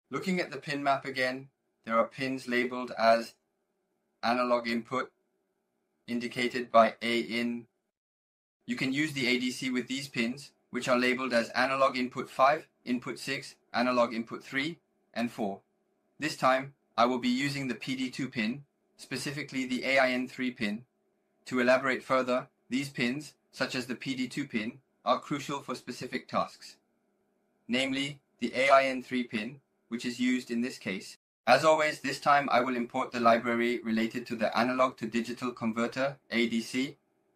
Looking at the pin map again, there are pins labeled as analog input, indicated by A in. You can use the ADC with these pins, which are labeled as analog input 5, input 6, analog input 3, and 4. This time, I will be using the PD2 pin, specifically the AIN3 pin. To elaborate further, these pins, such as the PD2 pin, are crucial for specific tasks. Namely, the AIN3 pin, which is used in this case. As always, this time I will import the library related to the analog to digital converter, ADC.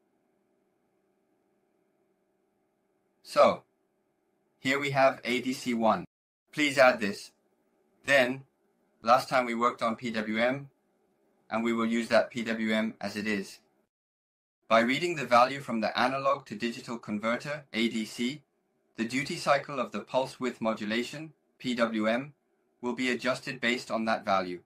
So, here we have ADC1. Please add this. Then, last time we worked on PWM, and we will use that PWM as it is. By reading the value from the analog to digital converter, ADC, the duty cycle of the pulse width modulation, PWM, will be adjusted based on that value.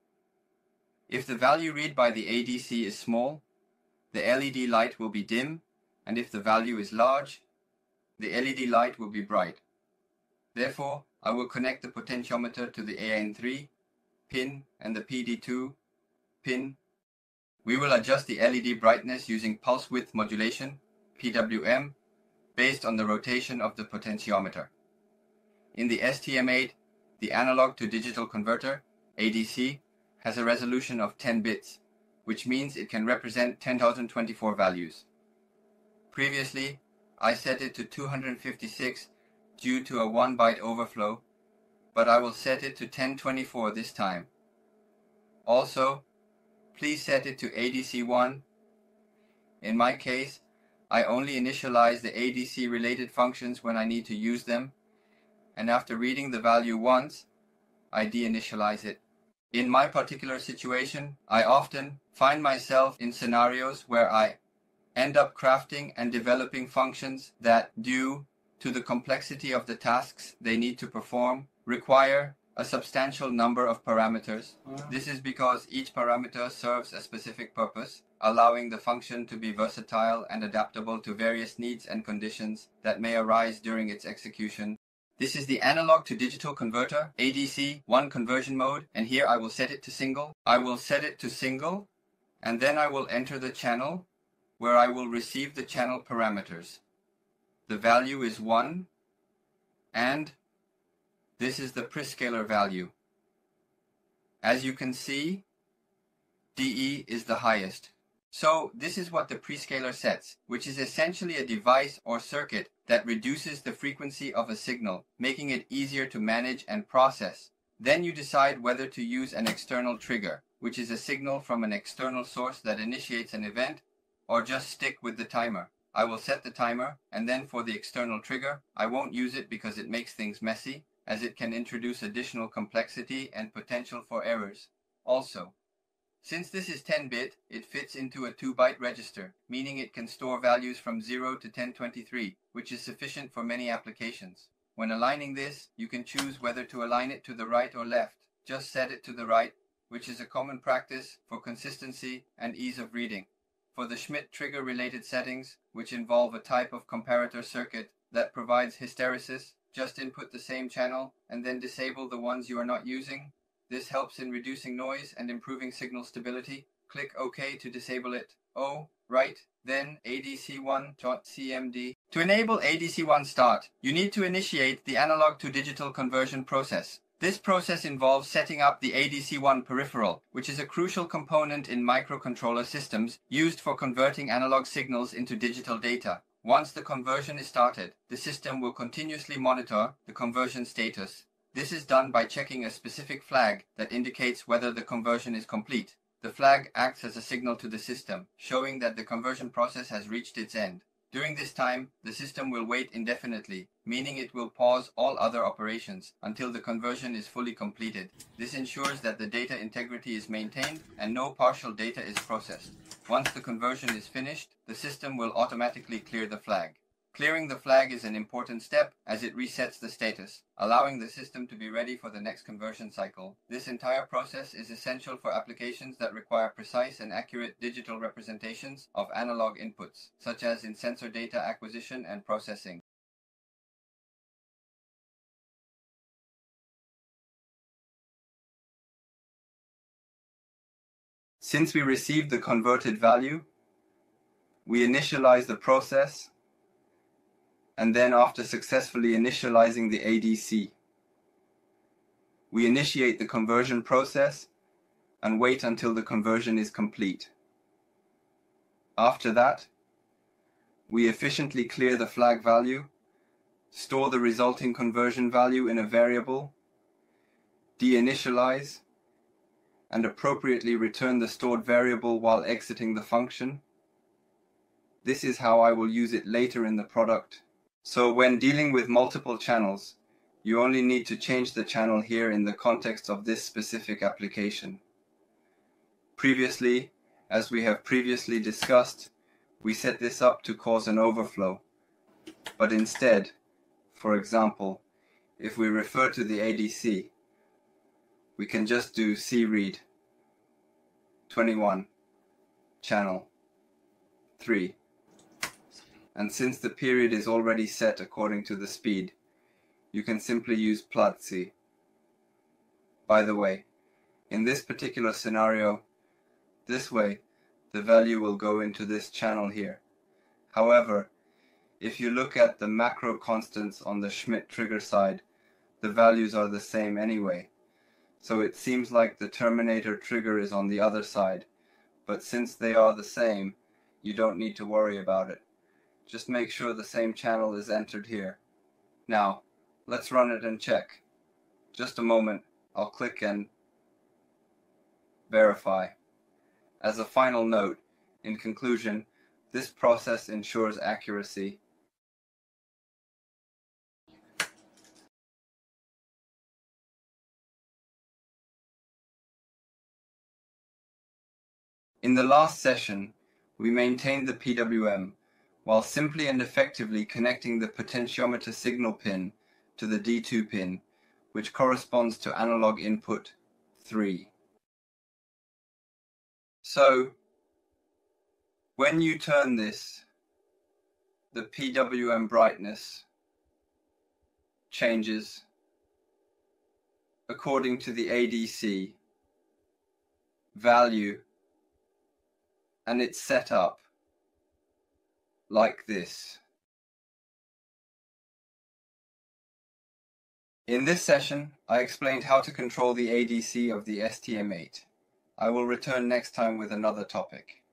If the value read by the ADC is small, the LED light will be dim, and if the value is large, the LED light will be bright. Therefore, I will connect the potentiometer to the AN3 pin and the PD2 pin. We will adjust the LED brightness using pulse width modulation, PWM, based on the rotation of the potentiometer. In the STM8, the analog to digital converter, ADC, has a resolution of 10 bits, which means it can represent 10,024 values. Previously, I set it to 256 due to a 1 byte overflow, but I will set it to 1024 this time. Also, please set it to ADC1. In my case, I only initialize the ADC related functions when I need to use them, and after reading the value once, I deinitialize it. In my particular situation, I often find myself in scenarios where I end up crafting and developing functions that, due to the complexity of the tasks they need to perform, require a substantial number of parameters. This is because each parameter serves a specific purpose, allowing the function to be versatile and adaptable to various needs and conditions that may arise during its execution. This is the analog to digital converter, ADC1 conversion mode, and here I will set it to single. I will set it to single, and then I will enter the channel, where I will receive the channel parameters. The value is 1, and this is the prescaler value. As you can see, DE is the highest. So this is what the prescaler sets, which is essentially a device or circuit that reduces the frequency of a signal, making it easier to manage and process. Then you decide whether to use an external trigger, which is a signal from an external source that initiates an event, or just stick with the timer. I will set the timer, and then for the external trigger, I won't use it because it makes things messy, as it can introduce additional complexity and potential for errors. Also, since this is 10-bit, it fits into a 2-byte register, meaning it can store values from 0 to 1023, which is sufficient for many applications. When aligning this, you can choose whether to align it to the right or left. Just set it to the right, which is a common practice for consistency and ease of reading. For the Schmidt trigger-related settings, which involve a type of comparator circuit that provides hysteresis, just input the same channel and then disable the ones you are not using. This helps in reducing noise and improving signal stability. Click OK to disable it. Oh, right, then ADC1.cmd. To enable ADC1 start, you need to initiate the analog to digital conversion process. This process involves setting up the ADC1 peripheral, which is a crucial component in microcontroller systems used for converting analog signals into digital data. Once the conversion is started, the system will continuously monitor the conversion status. This is done by checking a specific flag that indicates whether the conversion is complete. The flag acts as a signal to the system, showing that the conversion process has reached its end. During this time, the system will wait indefinitely, meaning it will pause all other operations until the conversion is fully completed. This ensures that the data integrity is maintained and no partial data is processed. Once the conversion is finished, the system will automatically clear the flag. Clearing the flag is an important step as it resets the status, allowing the system to be ready for the next conversion cycle. This entire process is essential for applications that require precise and accurate digital representations of analog inputs, such as in sensor data acquisition and processing. Since we received the converted value, we initialize the process, and then after successfully initializing the ADC, we initiate the conversion process and wait until the conversion is complete. After that, we efficiently clear the flag value, store the resulting conversion value in a variable, deinitialize, and appropriately return the stored variable while exiting the function. This is how I will use it later in the product. So when dealing with multiple channels, you only need to change the channel here in the context of this specific application. Previously, as we have previously discussed, we set this up to cause an overflow. But instead, for example, if we refer to the ADC, we can just do cread 21 channel 3. And since the period is already set according to the speed, you can simply use platzi. By the way, in this particular scenario, this way, the value will go into this channel here. However, if you look at the macro constants on the Schmidt trigger side, the values are the same anyway. So it seems like the terminator trigger is on the other side, but since they are the same, you don't need to worry about it. Just make sure the same channel is entered here. Now, let's run it and check. Just a moment, I'll click and verify. As a final note, in conclusion, this process ensures accuracy. In the last session, we maintained the PWM while simply and effectively connecting the potentiometer signal pin to the D2 pin, which corresponds to analog input 3. So, when you turn this, the PWM brightness changes according to the ADC value, and it's set up like this. In this session, I explained how to control the ADC of the STM8. I will return next time with another topic.